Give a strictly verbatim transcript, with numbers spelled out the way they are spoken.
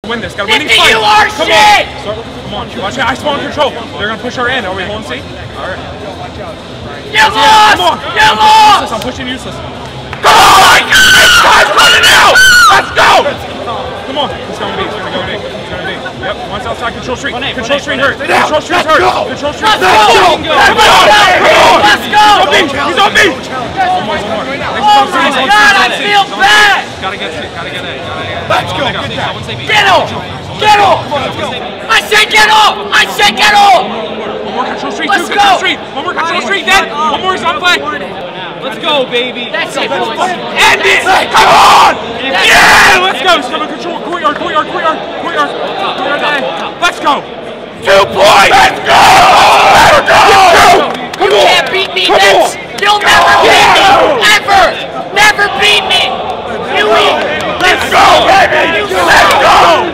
Win this. Gotta win these fights. You are come shit! On. Start, come on, watch it. I spawn control. They're gonna push her in. Are we holding C? Alright. You lost! Come on. You lost! I'm pushing useless. Come on! This guy's running out! Let's go! Come on. He's going to be. He's gonna go to B. He's gonna be. Yep. One's outside control street. Control street hurt. Control street's hurt. Control street. Let's go! Let's go! Let's go! He's on B. He's on B. One more. One more. Oh my God! I feel bad! Gotta get C. Gotta get A. Let's go! Get off! Get off! I said get off! I said get off! One more control street. Let's Two go! control street. One more control street. Dead. One more is on play. Let's go, baby. That's it, boys. End it! Come on! Yeah! Let's go. Still in control. Courtyard. Courtyard. Courtyard. Courtyard. Courtyard A. Let's go. Two points! Let's go! Let's go! You can't beat me, Vince! You'll never beat me! Ever! Never beat me! You eat! Let's go, baby! Let's go!